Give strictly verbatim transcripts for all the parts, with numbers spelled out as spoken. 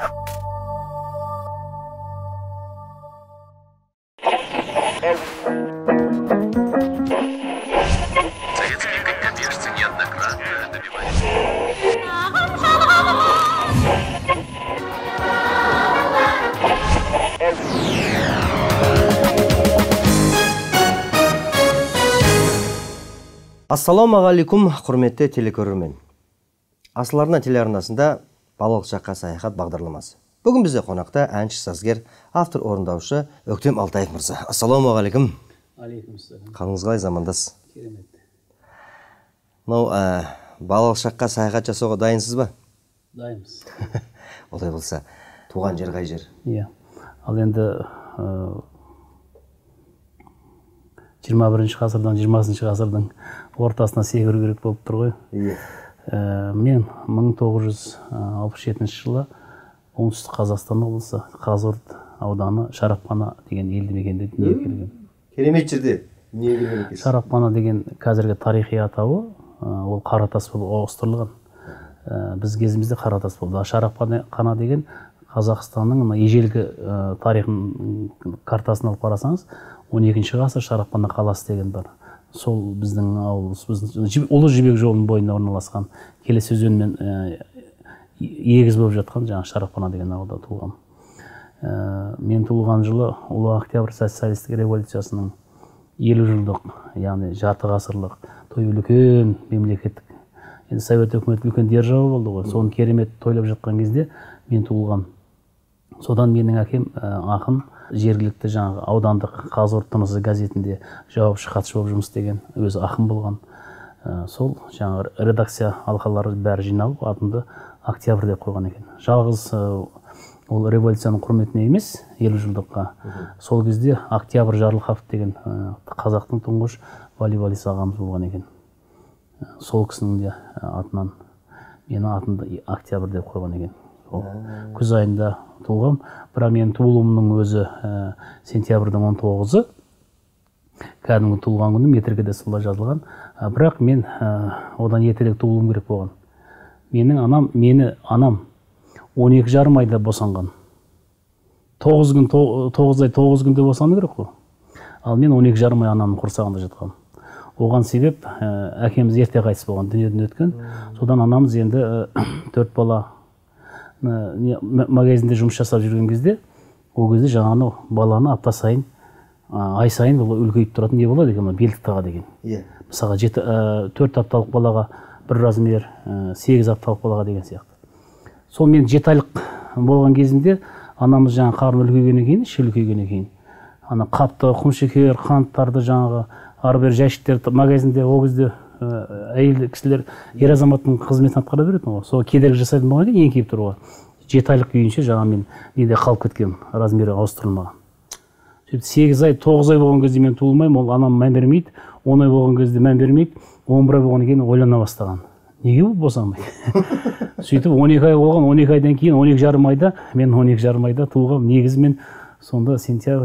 Советские, конечно, неоднократно добивались. Ассалаумағалейкум, құрметті телекөрермен. Асыл арна телеарнасында балалық шаққа саяхат бағдарламасы. Бүгін бізде қонақта әнші, сазгер, автор, орындаушы Өктем Алтаев мырза. Ассалаумағалейкум. Алейкум ассалам. Қалыңыз қалай, замандас? Керемет. Мынау балалық шаққа саяхат жасауға дайынсыз ба? Дайынбыз. Олай болса, туған жер қай жер? Иә. Ал енді жиырма бірінші ғасырдан жиырмасыншы ғасырдың ортасына секіру керек болып тұр ғой. Иә. Мен мың тоғыз жүз алпыс жетінші жылы оңтүстік Қазақстан облысы Қазығұрт ауданы Шарапхана деген елді мекенде дүниеге келген. Керемет жерде дүниеге келген екенсіз. Шарапхана деген қазіргі тарихи атауы ол Қаратас болып ауыстырылған. Біз кезімізде Қаратас болды. Шарапхана деген Қазақстанның ежелгі тарихын картасын алып қарасаңыз, он екінші ғасыр Шарапхана қаласы деген бар. Сол біздің ауылымыз, біздің Ұлы Жібек жолының бойында орналасқан, келесі өзенмен егіз болып жатқан жаңа Шарапхана деген ауылда туылғам. Мен туылған жылы Ұлы Октябрь социалистік революциясының елу жылдық, яғни жарты ғасырлық той үлкен мемлекеттік. Енді Совет өкіметі үлкен держава болды ғой. Соны керемет тойлап жатқан кезде мен туылғам. Содан менің әкем ақын жергілікті жаңағы аудандық Қазығұрт тынысы газетінде жауапшы хатшы болып жұмыс істеген, өзі ақын болған. Сол жаңағы редакция алқалары бәрі жиналып, атымды Октябрь деп қойған екен. Жалғыз ол революцияның құрметіне емес, елу жылдыққа. Сол кезде Октябрь Жарылқапов деген қазақтың тұңғыш волейболист ағамыз болған екен. Сол кісінің де атынан мені атымды Октябрь деп қойған екен. Күз айында туылғам, бірақ мен туылуымның өзі сентябрьдің он тоғызы, кәдімгі туылған күні метрге солай жазылған, бірақ мен одан ертерек туылуым керек болған. Менің анам, мені анам он екі жарым айда босанған. тоғыз күн, тоғыз ай тоғыз күнде босану керек қой. Ал мен он екі жарым ай анамның құрсағында жатқам. Оған себеп әкеміз ерте қайтыс болған, дүниеден өткен. Содан анамыз енді төрт бала магазинде жұмыс жасап жүрген кезде, ол кезде жаңағы баланы апта сайын, ай сайын үлкейіп тұратын не болады екен, белдік таға деген. Мысалға төрт апталық балаға бір размер, сегіз апталық балаға деген сияқты. Сол мен жеті айлық болған кезінде анамыз жаңағы қарны үлкейгеннен кейін, іші үлкейгеннен кейін, ана қапты, құмшекер, қанттарды жаңағы ары бері жәшіктер магазинде ол кезде әйел кісілер ер азаматтың қызметін атқара беретін ғой. Сол кедергі жасайтын болған кейін еңкейіп тұруға. Жеті айлық күйінше жаңа мен неде қалып кеткем, размері ауыстырылмаған. Сегіз ай, тоғыз ай болған кезде мен туылмаймын, ол анам мән бермейді. Он ай болған кезде мән бермейді. Он бір ай болған кейін ойлана бастаған. Неге бұл босамайды? Сөйтіп он екі ай болған, он екі айдан кейін он екі жарым айда, мен он екі жарым айда туылғам. Негізі мен сонда сентябрь,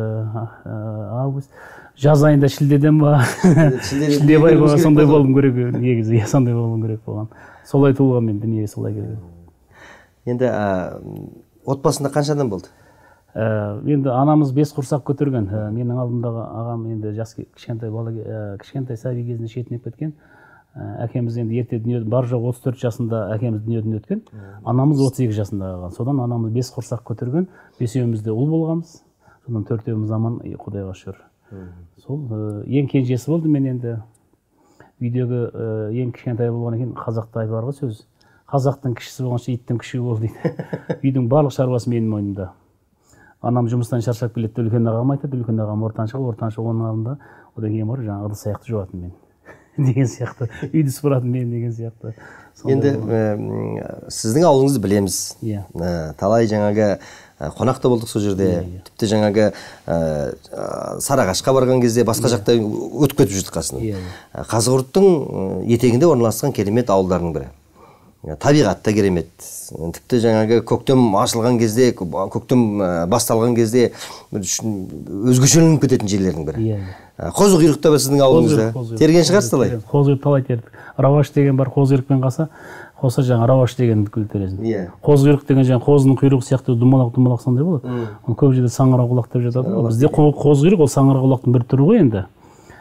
август, жаз айында шілдеден ба, шілде бай ба, сондай болым керек, негізі, сондай болым керек болған. Солай туылған мен дүниеге солай келген. Енді отбасында қанша адам болды? Енді анамыз бес құрсақ көтерген. Менің алдымдағы ағам енді жас кішкентай бала, кішкентай сәби кезінде шетінеп кеткен. Әкеміз енді ерте дүниеден, бар жоқ отыз төрт жасында әкеміз дүниеден өткен. Анамыз отыз екі жасында қалған. Содан анамыз бес құрсақ көтерген. Бесеуіміз де ұл болғанбыз. Содан төртеуіміз аман, Құдайға шүкір. Сол ең кенжесі болды. Мен енді үйдегі ең кішкентай болғаннан кейін қазақта бар ғой сөз. Қазақтың кішісі болғанша иттің күшігі болды дейді. Үйдің барлық шаруасы менің мойнымда. Анам жұмыстан шаршап келеді, үлкен ағам айтады, үлкен ағам ортаншы, ортаншы оның алдында. Одан кейін бар жаңағы ыдыс аяқты жуатын мен. Деген сияқты. Үйді сыпыратын мен деген сияқты. Енді сіздің ауылыңызды білеміз. Талай жаңағы қонақта болдық сол жерде. Тіпті жаңағы Сарыағашқа барған кезде басқа жақта өтіп кетіп жүрдік қасынан. Қазығұрттың етегінде орналасқан керемет ауылдардың бірі. Табиғатта керемет. Тіпті жаңағы көктем ашылған кезде, көктем басталған кезде өзгешеленіп кететін жерлердің бірі. Қозықұйрықта ба сіздің ауылыңызда? Терген шығарсыз талай? Қозықұйрық талай тердік. Раваш деген бар, Қозықұйрықпен қалса, Қоса жаңа рауаш деген көтересің. Иә. Қоз құйрық деген жаңа қозының құйрығы сияқты думалақ думалақ сондай болады. Оны көп жерде саңырау құлақ деп жатады. Бізде қоз құйрық ол саңырау құлақтың бір түрі ғой енді.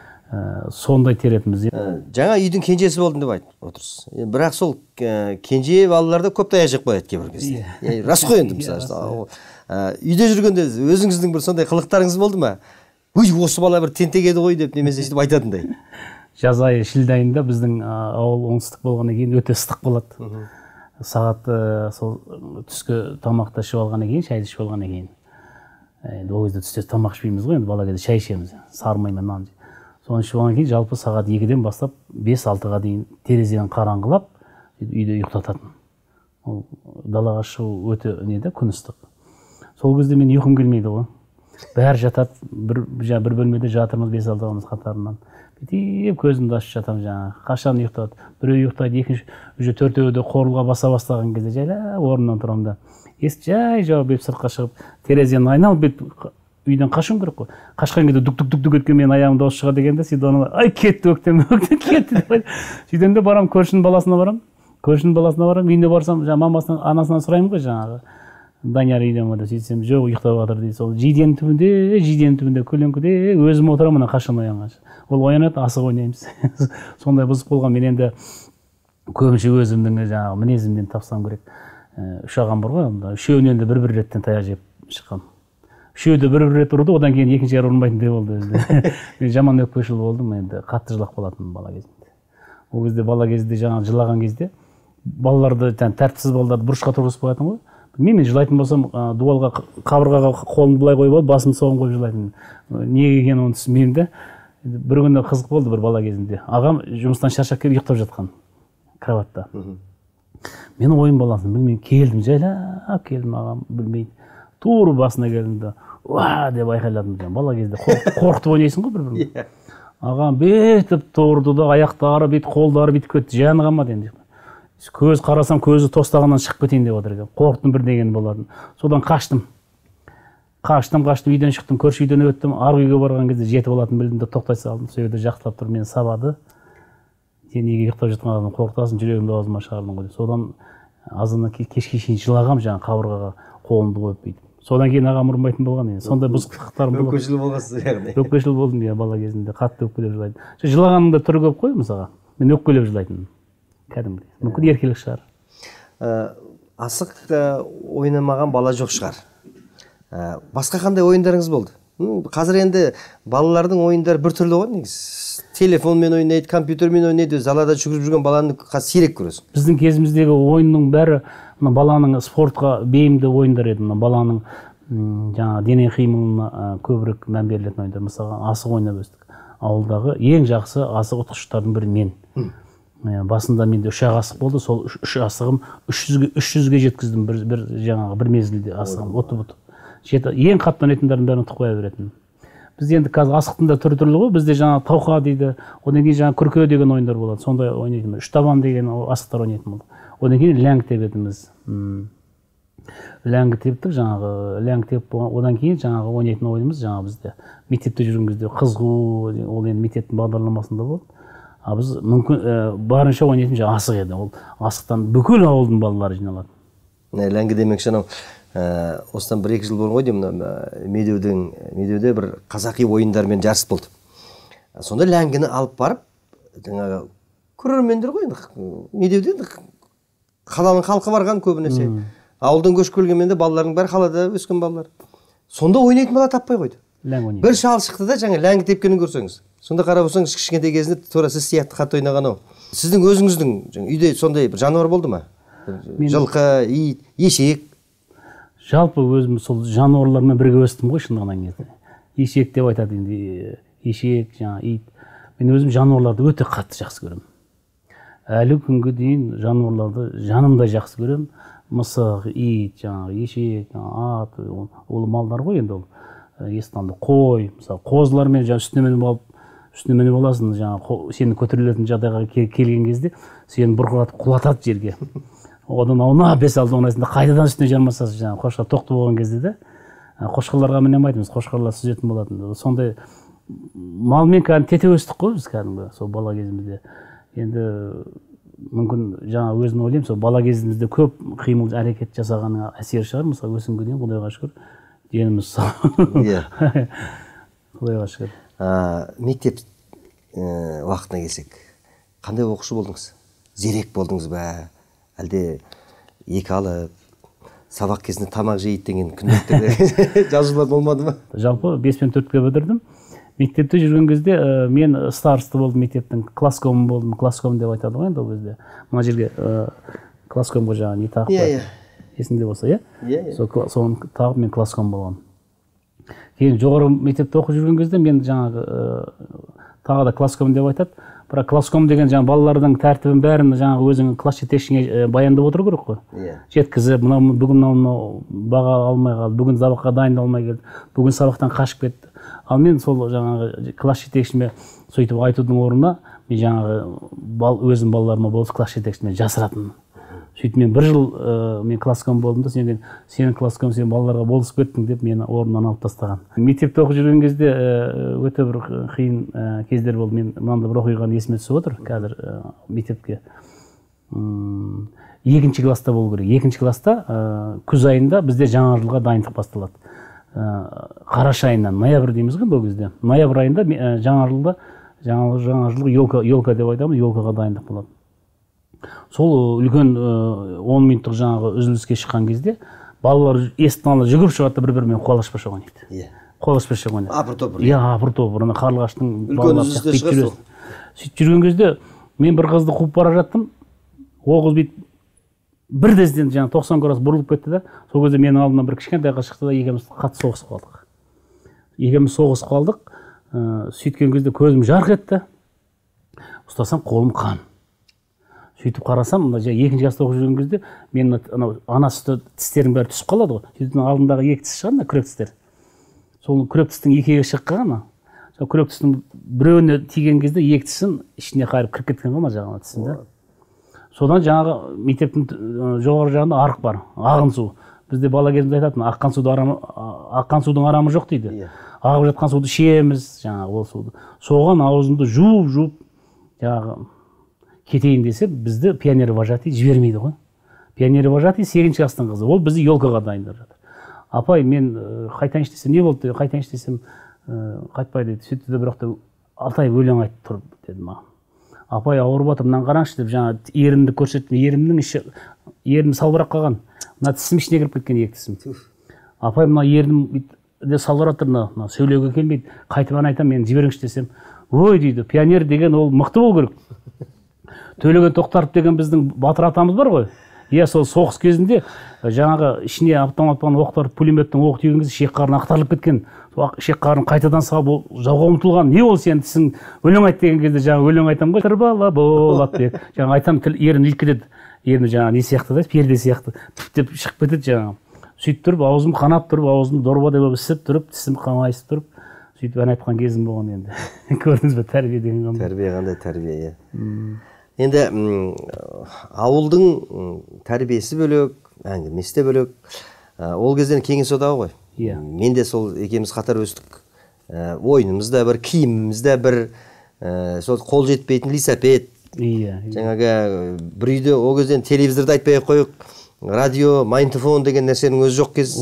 Сондай теретінбіз. Жаңа үйдің кенжесі болдым деп айтып отырсыз. Бірақ сол кенже балаларда көп таяқ жеп қояды кейбір кезде. Рас қой енді мысалы. Үйде жүргенде өзіңіздің бір сондай қылықтарыңыз болды ма? Ой, осы бала бір тентек еді ғой деп немесе сөйтіп айтатындай. Жаз айы шілде айында біздің ауыл оңтүстік болғаннан кейін өте ыстық болады. Сағат сол түскі тамақты ішіп алғаннан кейін, шайды ішіп алғаннан кейін. Енді ол кезде түсте тамақ ішпейміз ғой, енді бала кезде шай ішеміз. Сары маймен нан. Соны ішіп алғаннан кейін жалпы сағат екіден бастап бес алтыға дейін терезеден қараңғылап үйде ұйықтататын. Ол далаға шығу өте неде күн ыстық. Сол кезде мен ұйқым келмейді ғой. Бәрі жатады, бір бір бөлмеде жатырмыз бес алтымыз қатарынан. Бүйтіп көзімді ашып жатамын жаңағы. Қашан ұйықтады? Біреу ұйықтайды, екінші уже төртеуде қорылға баса бастаған кезде жайлап орнымнан тұрамын да. Есік жай жауып беріп сыртқа шығып, терезені айналып бүйтіп үйден қашуым керек қой. Қашқан кезде дук-дук-дук еткен мен аяғым дауыс шығады дегенде, сөйтіп оны ай кетті өктем, өктем кетті деп айтып. Сөйтем де барамын, көршінің баласына барамын. Көршінің баласына барамын, үйіне барсам, жаңағы мамасынан, анасынан сұраймын ғой жаңағы. Данияр үйде ме деп сөйтсем, жоқ ұйықтап жатыр дейді. Сол жиденің түбінде, жиденің түбінде көлеңкеде өзім отырамын мына қашан оянғанша. Ол оянады, асық ойнаймыз. Сондай бұзық болған. Мен енді көбінше өзімнің жаңағы мінезімнен тапсам керек. Үш ағам бар ғой, онда үшеуінен де бір-бір реттен таяқ жеп шыққам. Үшеуі де бір-бір рет ұрды, одан кейін екінші жері ұрмайтындай болды өзі. Мен жаман өкпешіл болдым, енді қатты жылап қалатынмын бала кезімде. Ол кезде бала кезде жаңағы жылаған кезде балаларды тәртіпсіз балаларды бұрышқа тұрғызып қоятын ғой. Мен жылайтын болсам, дуалға, қабырғаға қолымды былай қойып алып, басымды соған қойып жылайтын. Неге екенін оны түсінбеймін де. Бір күні қызық болды бір бала кезінде. Ағам жұмыстан шаршап келіп ұйықтап жатқан кроватта. Мен ойын баласын білмеймін, келдім, жайлап келдім, ағам білмейді. Тура басына келдім де, уа деп айқайладым. Бала кезде қорқытып ойнайсың ғой бір-бірін. Ағам бетіп тұрды да, аяқтары бет, қолдары бетіп кетті, жаны қалмады енді. Көз қарасам, көзі тостағаннан шығып кетейін деп отыр екен. Қорықтым бір деген болатын. Содан қаштым. Қаштым, қаштым, үйден шықтым, көрші үйден өттім. Арғы үйге барған кезде жетіп алатын білдім де тоқтай салдым. Сол жерде жақсылап тұрып мені сабады. Сен неге ұйықтап жатқан адамды қорқытасың, жүрегімді аузыма шығардың ғой. Содан азына кешке шейін жылағам, жаңағы қабырғаға қолымды қойып бүйтіп. Содан кейін ағам ұрмайтын болған енді. Сондай бұзықтықтарым болды. Өкпешіл болғансыз яғни. Өкпешіл болдым иә бала кезінде, қатты өкпелеп жылайтын. Жылағанымда түрі көп қой мысалға. Мен өкпелеп жылайтынмын. Кәдімгідей. Мүмкін еркелік шығар. Асық ойнамаған бала жоқ шығар. Басқа қандай ойындарыңыз болды? Қазір енді балалардың ойындары бір түрлі ғой негізі. Телефонмен ойнайды, компьютермен ойнайды, залада жүгіріп жүрген баланы сирек көресің. Біздің кезіміздегі ойынның бәрі баланың спортқа бейімді ойындар еді. Баланың жаңа дене қимылына көбірек мән берілетін ойындар. Мысалы, асық ойнап өстік. Ауылдағы ең жақсы асық ұтқыштардың бірі мен. Басында менде үш ақ асық болды, сол үш асығым үш жүзге жеткіздім бір жаңағы бір мезгілде асығым ұтып ұтып. Ең қатты ойнайтындардың бәрін ұтып қоя беретін. Бізде енді қазір асықтың да түрі түрлі ғой. Бізде жаңа тауқа дейді, одан кейін жаңа күрке деген ойындар болады. Сондай ойнайтын. Үш табан деген асықтар ойнайтын болды. Одан кейін ләңгі тебетіміз. Ләңгі тептік жаңағы ләңгі теп одан кейін жаңағы ойнайтын ойынымыз жаңағы бізде мектепте жүрген кезде қызғу, ол енді мектептің бағдарламасында болды. А біз мүмкін барынша ойнайтын жаңа асық еді. Ол асықтан бүкіл ауылдың балалары жиналады. Ләңгі демекші анау осыдан бір екі жыл бұрын ғой деймін, медеудің медеуде бір қазақи ойындармен жарыс болды. Сонда ләңгіні алып барып, жаңағы көрермендер ғой енді медеуде қаланың халқы барған көбінесе. Ауылдан көшіп келгенмен де балалардың бәрі қалада өскен балалар. Сонда ойнайтын бала таппай қойды. Бір шал шықты да жаңа ләңгі тепкенін көрсеңіз. Сонда қарап отырсаңыз кішкентай кезінде тура сіз сияқты қатты ойнаған ау. Сіздің өзіңіздің үйде сондай бір жануар болды ма? Жылқы, ит, ешек. Жалпы өзім сол жануарлармен бірге өстім ғой шындығынан кезде. Ешек деп айтады енді, ешек, жаңа ит. Мен өзім жануарларды өте қатты жақсы көремін. Әлі күнге дейін жануарларды жанымдай жақсы көремін. Мысық, ит, жаңа ешек, ат, ол малдар ғой енді ол. Естанды қой, мысалы қозылармен жаңа үстіне мініп алып, үстіне мініп аласың, жаңа сені көтерілетін жағдайға келген кезде сені бұрқыратып құлатады жерге. Одан ауна бес алты онайсында қайтадан үстіне жармасасыз, жаңа қошқар тоқты болған кезде де қошқарларға міне алмайтынбыз, қошқарлар сүзетін болатын. Сондай малмен кәдімгі тете өстік қой біз кәдімгі сол бала кезімізде. Енді мүмкін жаңа өзім ойлаймын, сол бала кезімізде көп қимыл әрекет жасағанның әсері шығар. Мысалы өсімге дейін Құдайға шүкір деніміз сау. Иә. Құдайға шүкір. Мектеп уақытына келсек, қандай оқушы болдыңыз? Зерек болдыңыз ба? Әлде екі алып, сабақ кезінде тамақ жейді деген күнделікті жазулар болмады ма? Жалпы бес пен төртке бітірдім. Мектепте жүрген кезде мен старосты болдым, мектептің класском болдым. Класском деп айтады ғой енді ол кезде. Мына жерге класскомға жаңағы не тағып қойды. Есіңде болса, иә? Иә. Соны тағып мен класском болғанмын. Кейін жоғары мектепте оқып жүрген кезде мен жаңағы тағы да класском деп айтады. Бірақ класском деген жаңағы балалардың тәртібін бәрін жаңағы өзің класс жетекшіңе баяндап отыру керек қой. Жеткізіп, мынау бүгін мынау баға алмай қалды, бүгін сабаққа дайындалмай келді, бүгін сабақтан қашып кетті. Ал мен сол жаңағы класс жетекшіме сөйтіп айтудың орнына мен жаңағы бал, өзім балаларыма болыс класс жетекшіме жасыратынмын. Сөйтіп мен бір жыл ә, мен класском болдым да, сен сенің класском сен балаларға болыс кеттің деп мені орнынан алып тастаған. Мектепте оқып жүрген кезде ә, өте бір қиын ә, кездер болды. Мен мынандай бір оқиғаны есіме түсіп отыр қазір ә, мектепке. Үм, екінші класста болу керек. Екінші класста ә, күз айында бізде жаңа жылға дайындық басталады. Ә, қараша айынан, ноябрь дейміз ғой бұл кезде. Ноябрь айында ә, жаңа жылда жаңа, жаңа жылғы елка, елка деп айтамыз, елкаға дайындық болады. Сол үлкен он минуттық жаңағы үзіліске шыққан кезде балалар есіктің алдына жүгіріп шығады, бір-бірімен қуалашпашы ойнайды. Иә. Қуалашпашы ойнайды. Апыр-топыр. Иә, апыр-топыр. Ана қарлығаштың үлкен үзілісте шығасыз. Сөйтіп жүрген кезде мен бір қызды қуып бара жаттым. Ол қыз бүйтіп бірден жаңағы тоқсан градус бұрылып кетті да, сол кезде менің алдымнан бір кішкентай қыз шықты да, екеуміз қатты соғысып қалдық. Екеуміз соғысып қалдық. Сөйткен кезде көзім жарқ етті. Ұстасам қолым қан. Сөйтіп қарасам, мына екінші класста оқып жүрген кезде мен ана сүті тістердің бәрі түсіп қалады ғой. Сөйтіп алдымдағы екі тіс шығады, күрек тістер. Сол күрек тістің екеуі шыққан. Сол күрек тістің біреуіне тиген кезде екі тісін ішіне қайырып кіріп кеткен ғой, жаңағы тісінде. Содан жаңағы мектептің жоғары жағында арық бар, ағын су. Бізде бала кезімізде айтатын, аққан суды арамы, аққан судың арамы жоқ дейді. Ағып жатқан суды ішеміз, жаңағы ол суды. Соған аузымды жуып-жуып, жаңағы кетейін десе, бізді пионер вожатый жібермейді ғой. Пионер вожатый сегізінші класстың қызы. Ол бізді елкаға дайындап жатыр. Апай, мен қайтайыншы десем, не болды? Қайтайыншы десем, қайтпай дейді. Сөйтті де бірақ та алты ай өлең айтып тұр деді маған. Апай, ауырып жатыр, мынаны қараңызшы деп жаңа ерімді көрсеттім. Ерімнің іші, ерім салбырап қалған. Мына тісім ішіне кіріп кеткен екі тісім. Апай, мына ерім де салбырап тұр, мына сөйлеуге келмейді. Қайтып айтам, мен жіберіңізші десем, ой дейді, пионер деген ол мықты болу керек. Төлеген Тоқтаров деген біздің батыр атамыз бар ғой. Иә, сол соғыс кезінде жаңағы ішіне автоматтан оқтар, пулеметтің оқ тиген кезде шек қарын ақтарылып кеткен. Шек қарын қайтадан салып жауға ұмтылған. Не ол сен тісің өлең айт деген кезде жаңағы өлең айтам ғой. Бала болады деп. Жаңағы айтам, тіл ерін иліп кетеді. Ерін жаңағы не сияқты да, перде сияқты деп шығып кетеді жаңағы. Сөйтіп тұрып, аузым қанап тұрып, аузым дорбадай болып ісіп тұрып, тісім қамайысып тұрып, сөйтіп ән айтқан кезім болған енді. Көрдіңіз бе, тәрбие деген қандай? Тәрбие қандай тәрбие, иә. Енді ауылдың тәрбиесі бөлек, әңгімесі де бөлек. Ол кезден кеңес одағы ғой. Мен де сол екеуміз қатар өстік. Ойынымыз да бір, киіміміз де бір, сол қол жетпейтін лисапет. Жаңағы бір үйде ол кезден телевизорды айтпай қойық, радио, магнитофон деген нәрсенің өзі жоқ кез.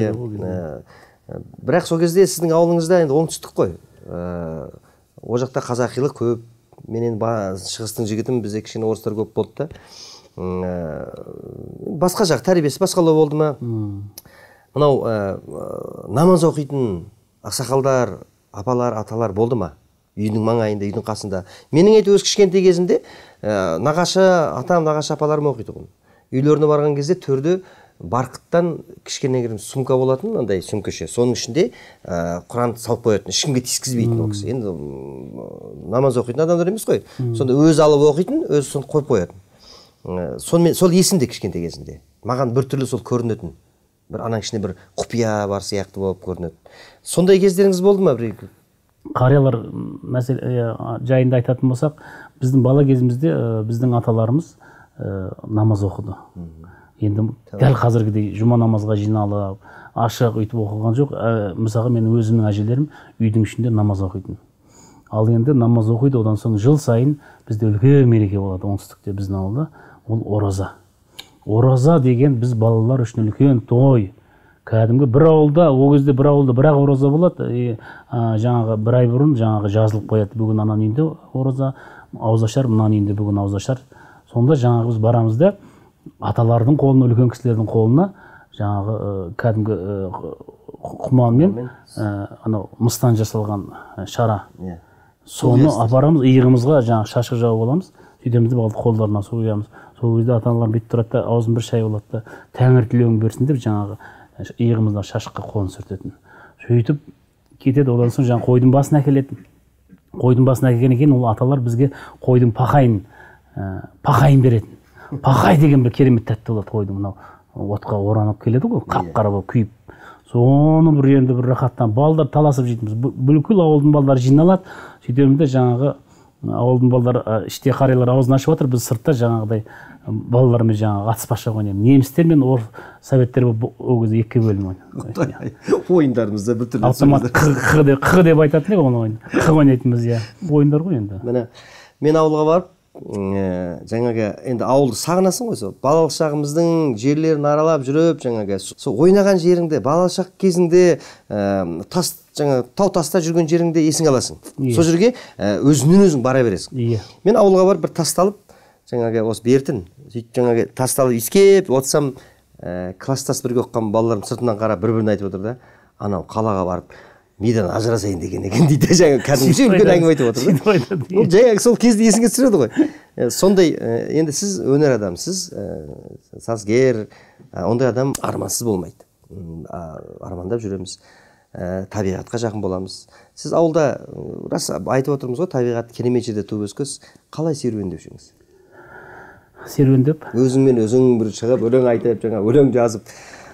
Бірақ сол кезде сіздің ауылыңызда енді оңтүстік қой. Ол жақта қазақилық көп. Менен шығыстың жігітім, бізде кішкене орыстар көп болды да. Басқа жақ тәрбиесі басқалау болды ма? Мынау намаз оқитын ақсақалдар, апалар, аталар болды ма? Үйдің маңайында, үйдің қасында. Менің әйті өз кішкентай кезінде нағашы атам, нағашы апаларым оқиды ғой. Үйлеріне барған кезде төрде барқыттан кішкене сумка болатын, андай сумкеше. Соның ішінде Құранды салып қоятын, ешкімге тискізбейтін ол кісі. Енді намаз оқитын адамдар емес қой. Сонда өз алып оқитын, өз соны қойып қоятын. Сол есімде кішкентай кезінде. Маған бір түрлі сол көрінетін. Бір анаң ішінде бір құпия бар сияқты болып көрінеді. Сондай кездеріңіз болды ма бір? Қариялар мәселе жайында айтатын болсақ, біздің бала кезімізде біздің аталарымыз намаз оқыды. Енді дәл қазіргідей жұма намазға жиналып, ашық үйтіп оқыған жоқ. Мысалға менің өзімнің әжелерім үйдің ішінде намаз оқитын. Ал енді намаз оқиды, одан соң жыл сайын бізде үлкен мереке болады оңтүстікте біздің ауылда, ол ораза. Ораза деген біз балалар үшін үлкен той. Кәдімгі бір ауылда, ол кезде бір ауылда бір ақ ораза болады, е, а, жаңағы бір ай бұрын жаңағы жазылып қояды, бүгін анан үйінде ораза, ауызашар, мынан үйінде бүгін ауызашар. Сонда жаңағы біз барамыз да аталардың қолына, үлкен кісілердің қолына жаңағы ә, кәдімгі ә, құманмен ә, анау мыстан жасалған ә, шара. Yeah. Соны апарамыз, иығымызға жаңағы шашық жауып аламыз, сөйтеміз де қолдарына су құямыз. Сол кезде ата-аналар бүйтіп тұрады да, аузын бір шай болады да, тәңір тілеуің берсін деп жаңағы иығымыздан шашыққа қолын сүртетін. Сөйтіп кетеді, одан соң жаңағы қойдың басын әкеледі. Қойдың басын әкелгеннен кейін ол аталар бізге қойдың пақайын, ә, пақайын беретін. Пақай деген бір керемет тәтті болады қойдың, мынау отқа оранып келеді ғой, қап-қара болып күйіп. Соны бір енді бір рахаттан балдар таласып жейтінбіз. Бүкіл ауылдың балдары жиналады. Сөйтеміз де жаңағы ауылдың балдары іште қарайлар аузын ашып отыр, біз сыртта жаңағыдай балалармен жаңағы атыспақша ойнаймыз. Немістер мен орыс советтер ол кезде екіге бөлініп ойнайды. Ойындарымызда бір түрлі автомат қ деп айтатын еді оны ойын. Қ ойнайтынбыз, иә. Ойындар ғой енді. Міне мен ауылға барып, жаңағы енді ауылды сағынасың ғой, сол балалық шағымыздың жерлерін аралап жүріп, жаңағы сол ойнаған жеріңде, балалық шақ кезіңде тас жаңа тау таста жүрген жеріңде есің аласың. Сол жерге өзіңнен өзің бара бересің. Мен ауылға барып бір тасталып, жаңағы осы бертін, сөйтіп жаңағы тасталып иіскеп отырсам, класстас бірге оқыған балаларым сыртынан қарап бір-біріне айтып отыр да, анау қалаға барып мидан ажырасайын деген екен дейді, жаңағы кәдімгіше үлкен әңгіме айтып отыр да. Ол жаңағы сол кезде есіңе түсіреді ғой. Сондай, енді сіз өнер адамсыз, сазгер, ондай адам армансыз болмайды. Армандап жүреміз, табиғатқа жақын боламыз. Сіз ауылда, рас айтып отырмыз ғой, табиғат керемет жерде туып өскенсіз, қалай серуендеп жүрсіз? Серуендеп? Өзіңмен өзің бір шығып, өлең айтып, жаңа өлең жазып.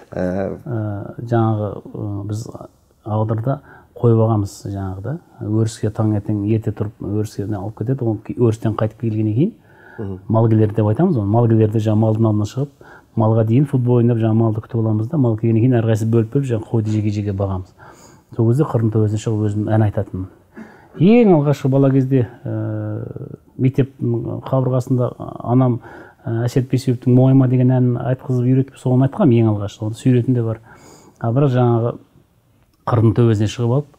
Жаңағы біз ауылдарда қойып алғанбыз жаңағыда. Өріске таңертең ерте тұрып, өріске алып кетеді. Ол өрістен қайтып келгеннен кейін малгелер деп айтамыз. Малгелерді жаңа малдың алдына шығып, малға дейін футбол ойнап, жаңа малды күтіп аламыз да, мал келгеннен кейін әрқайсысы бөліп-бөліп жаңа қойды жеке-жеке бағамыз. Сол кезде қырдың төбесіне шығып өзім ән айтатынмын. Ең алғашқы бала кезде мектеп қабырғасында анам Әсет Бейсеуовтың «Моңайма» деген әнін айтқызып үйретіп, соны айтқам ең алғаш. Оны сүйретін де бар. Бірақ жаңағы қырдың төбесіне шығып алып,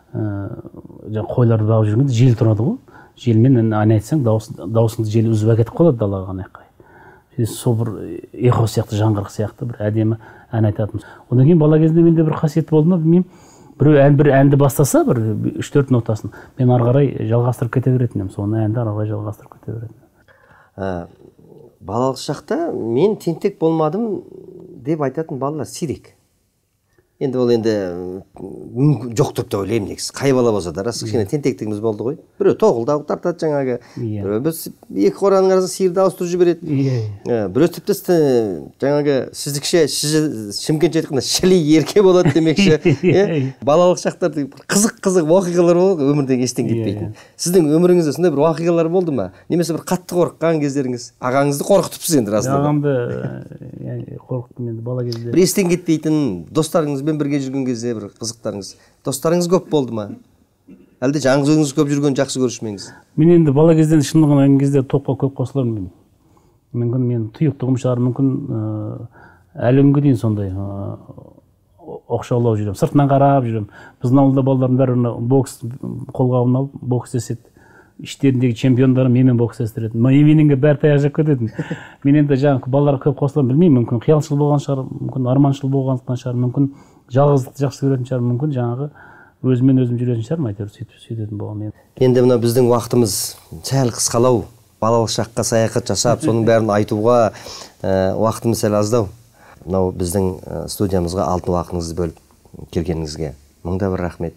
қойларды бағып жүргенде жел тұрады ғой. Желмен ән айтсаң, даусыңды жел үзіп әкетіп қалады далаға анайқай. Сол бір эхо сияқты, жаңғырық сияқты бір әдемі ән айтатынбыз. Одан кейін бала кезінде менде бір қасиет болды ма, білмеймін. Біреу ән бір әнді бастаса, бір үш төрт нотасын, мен ары қарай жалғастырып кете беретін едім. Соны әнді ары қарай жалғастырып кете беретін. Балалық шақта мен тентек болмадым деп айтатын балалар сирек. Енді ол енді жоқ тұрып та ойлаймын негізі. Қай бала болса да рас кішкене тентектігіміз болды ғой. Біреу тоғылдау тартады жаңағы. Біреу біз екі қораның арасында сиырды ауыстырып жібереді. Біреу тіпті жаңағы сіздікше Шымкентше айтқанда шіли ерке болады демекші. Балалық шақтарда қызық-қызық оқиғалар болды, өмірдегі естен кетпейтін. Сіздің өміріңізде сондай бір оқиғалар болды ма? Немесе бір қатты қорыққан кездеріңіз? Ағаңызды қорқытыпсыз енді расында. Ағамды қорқыттым енді бала кезде. Бір естен кетпейтін достарыңызбен бірге жүрген кезде бір қызықтарыңыз, достарыңыз көп болды ма? Әлде жаңыз өзіңіз көп жүрген жақсы көрушмеңіз? Мен енді бала кезден шындығын айтқан кезде топқа көп қосылармын. Мүмкін мен тұйықтығым шығар, мүмкін әлі күнге дейін сондай оқшаулау жүремін. Сыртынан қарап жүремін. Біздің ауылда балалардың бәрі бокс қолғабын алып, бокс жасайды. Іштеріндегі чемпиондары менімен бокс жасыратын. Меніңге бәрі таяқ жеп кететін. Мен енді жаңағы балаларға көп қосыламын, білмеймін, мүмкін қиялшыл болған шығар, мүмкін арманшыл болғандықтан шығар, мүмкін жалғыздықты жақсы көретін шығар, мүмкін жаңағы өзімен өзім жүретін шығармын, әйтеуір сөйтіп сөйтетін болған. Енді мына біздің уақытымыз сәл қысқалау, балалық шаққа саяхат жасап, соның бәрін айтуға уақытымыз сәл аздау. Мынау біздің студиямызға алтын уақытыңызды бөліп келгеніңізге мыңда бір рахмет.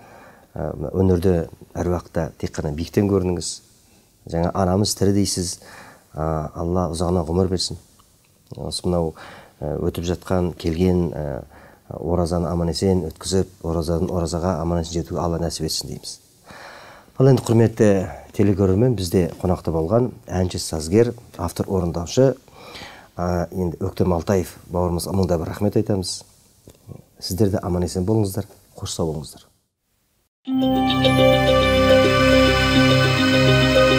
Өнерде әр уақытта тек қана биіктен көрініңіз. Жаңа анамыз тірі дейсіз. Алла ұзағына ғұмыр берсін. Осы мынау өтіп жатқан келген оразаны аман есен өткізіп, оразадан оразаға аман есен жетуге Алла нәсіп етсін дейміз. Ал енді құрметті телекөрермен, бізде қонақта болған әнші, сазгер, автор, орындаушы енді Өктем Алтаев бауырымыз мыңда бір рахмет айтамыз. Сіздер де аман есен болыңыздар, қош сау болыңыздар. Thank you.